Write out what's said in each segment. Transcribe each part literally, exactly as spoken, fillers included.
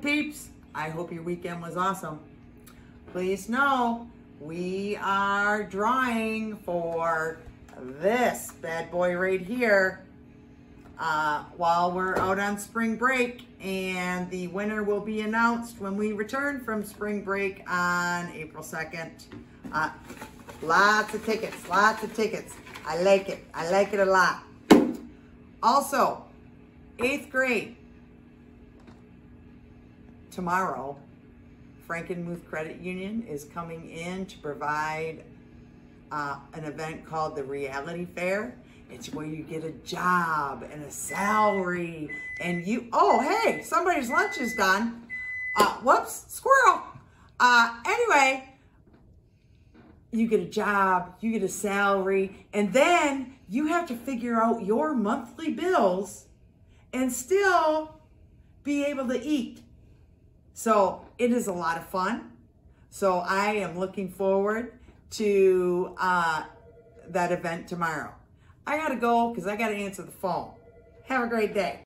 peeps, I hope your weekend was awesome. Please know we are drawing for this bad boy right here uh, while we're out on spring break, and the winner will be announced when we return from spring break on April second. Uh, lots of tickets, lots of tickets. I like it. I like it a lot. Also, eighth grade. Tomorrow, Frankenmuth Credit Union is coming in to provide uh, an event called the Reality Fair. It's where you get a job and a salary and you, oh, hey, somebody's lunch is done. Uh, whoops, squirrel. Uh, anyway, you get a job, you get a salary, and then you have to figure out your monthly bills and still be able to eat. So it is a lot of fun. So I am looking forward to uh, that event tomorrow. I gotta go because I gotta answer the phone. Have a great day.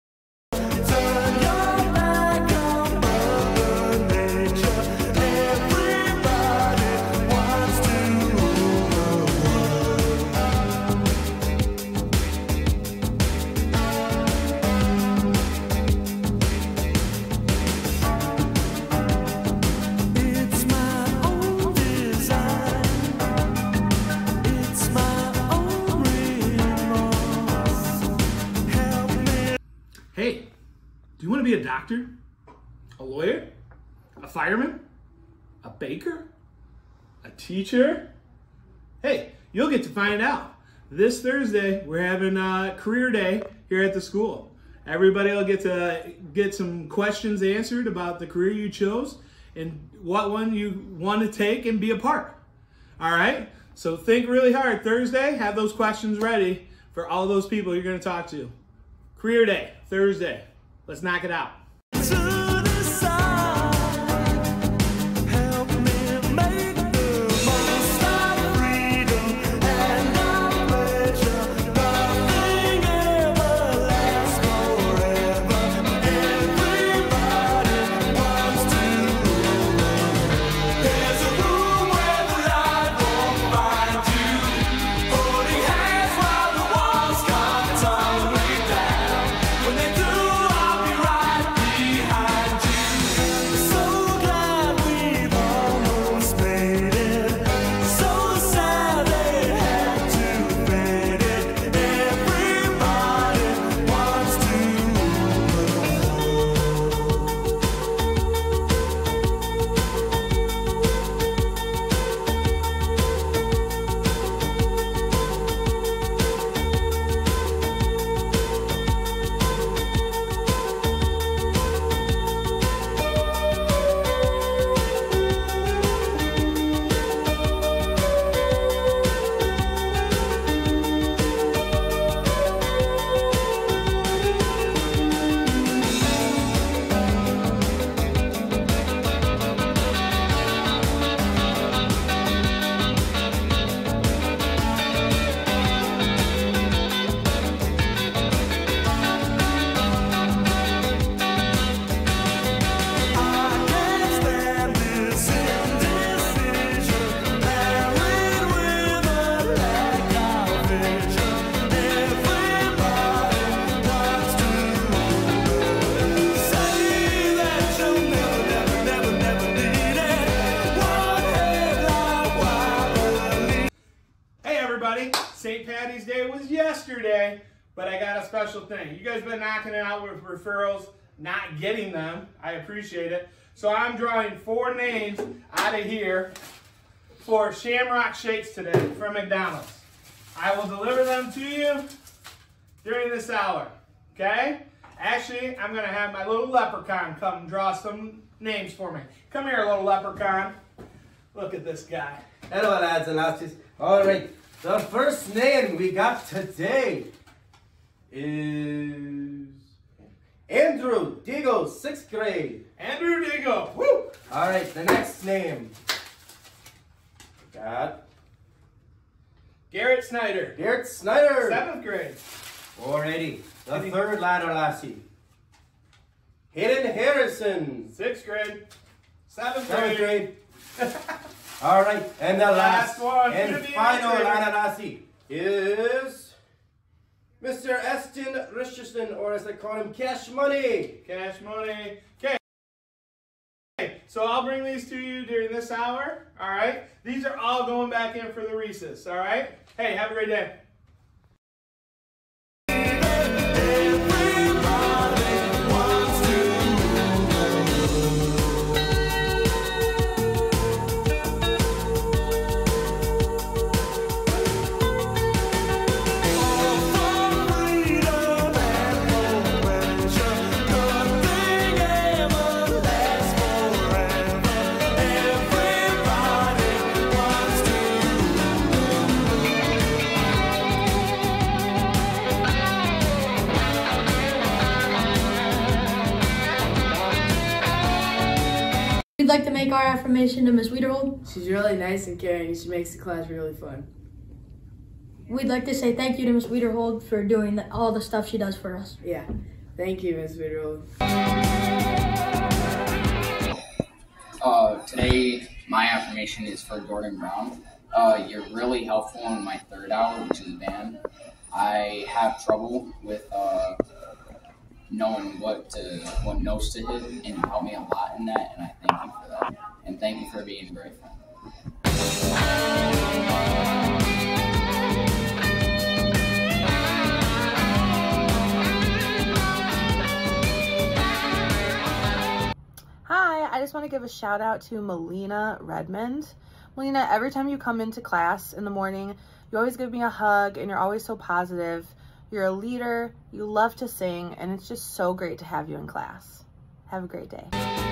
Hey, do you want to be a doctor, a lawyer, a fireman, a baker, a teacher? Hey, you'll get to find out. This Thursday, we're having a career day here at the school. Everybody will get to get some questions answered about the career you chose and what one you want to take and be a part. All right? So think really hard. Thursday, have those questions ready for all those people you're going to talk to. Career day, Thursday. Let's knock it out. Saint Patty's Day was yesterday, but I got a special thing. You guys been knocking it out with referrals, not getting them. I appreciate it. So I'm drawing four names out of here for Shamrock Shakes today from McDonald's. I will deliver them to you during this hour, okay? Actually, I'm gonna have my little leprechaun come draw some names for me. Come here, little leprechaun. Look at this guy. Hello, lads and lasses. All right. The first name we got today is Andrew Digo, sixth grade. Andrew Digo, woo! All right, the next name we got Garrett Snyder. Garrett Snyder, seventh grade. Alrighty, the third lad or lassie. Hayden Harrison. Sixth grade. Seventh Seventh grade. grade. All right, and the last, Last one. and Gonna be final an Ananasi is Mister Eston Richardson, or as they call him, Cash Money. Cash Money. Okay. So I'll bring these to you during this hour. All right. These are all going back in for the recess. All right. Hey, have a great day. We'd like to make our affirmation to Miss Wiederhold. She's really nice and caring. She makes the class really fun. We'd like to say thank you to Miss Wiederhold for doing the, all the stuff she does for us. Yeah. Thank you, Miss Wiederhold. Uh, today, my affirmation is for Gordon Brown. Uh, you're really helpful in my third hour, which is band. I have trouble with uh, knowing what to what notes to hit, and you help me a lot in that, and I thank you for that. And thank you for being a great friend. Hi, I just want to give a shout out to Melina Redmond. Melina, every time you come into class in the morning, you always give me a hug and you're always so positive. You're a leader, you love to sing, and it's just so great to have you in class. Have a great day.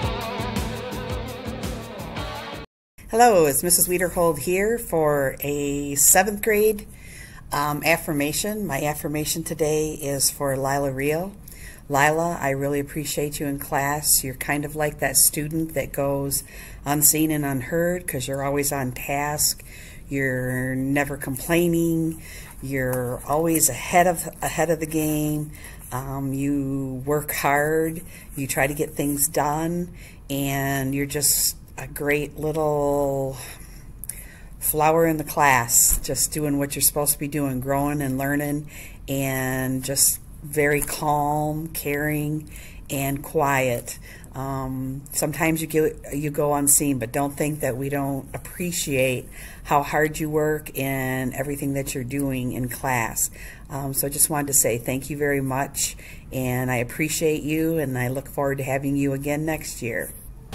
Hello, it's Missus Wiederhold here for a seventh grade um, affirmation. My affirmation today is for Lila Rio. Lila, I really appreciate you in class. You're kind of like that student that goes unseen and unheard because you're always on task. You're never complaining. You're always ahead of ahead of the game. Um, you work hard. You try to get things done, and you're just a great little flower in the class, just doing what you're supposed to be doing, growing and learning, and just very calm, caring, and quiet. Um, sometimes you get, you go unseen, but don't think that we don't appreciate how hard you work and everything that you're doing in class. Um, so I just wanted to say thank you very much, and I appreciate you, and I look forward to having you again next year.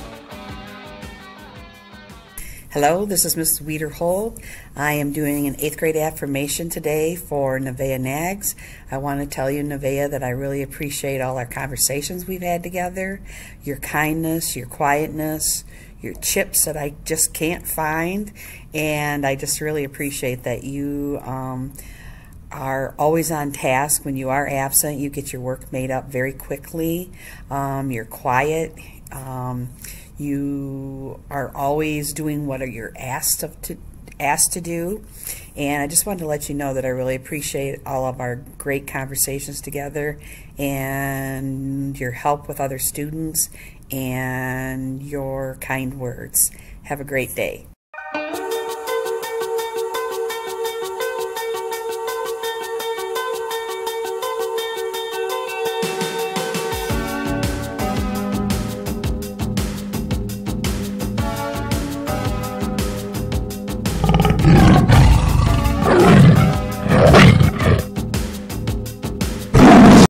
Hello, this is Missus Wiederhold. I am doing an eighth grade affirmation today for Nevaeh Nags. I want to tell you, Nevaeh, that I really appreciate all our conversations we've had together, your kindness, your quietness, your chips that I just can't find, and I just really appreciate that you um, are always on task. When you are absent, you get your work made up very quickly. Um, you're quiet. Um, You are always doing what you're asked of to asked to do, and I just wanted to let you know that I really appreciate all of our great conversations together, and your help with other students, and your kind words. Have a great day.